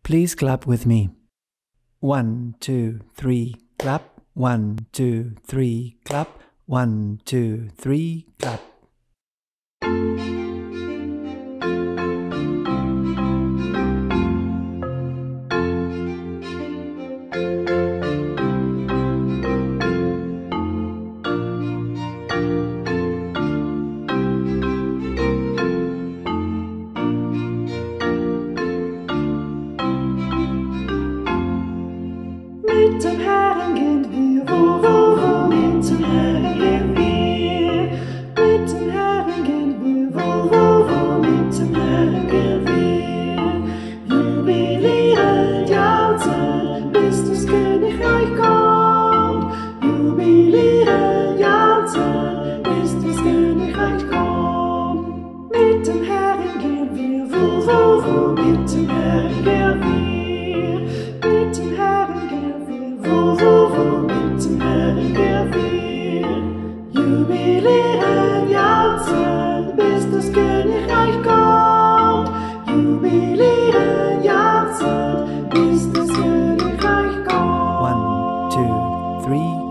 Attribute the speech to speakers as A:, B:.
A: Please clap with me. 1, 2, 3, clap. 1, 2, 3, clap. 1, 2, 3, clap.
B: Mit dem Herren gehen wir, wo, mit dem Herren gehen wir. Mit dem Herren gehen wir, wo, mit dem Herren gehen wir. Jubilierend, jauchzend, bis das Königreich kommt. Jubilierend, jauchzend, bis das Königreich kommt. Mit dem Herren gehen wir, wo, mit dem Herren gehen wir. Mit dem Herren gehen wir, wo, mit dem Herren gehen wir. Jubilieren, jauchzen, bis das Königreich kommt. Jubilieren, jauchzen, bis das Königreich kommt.
A: 1, 2, 3.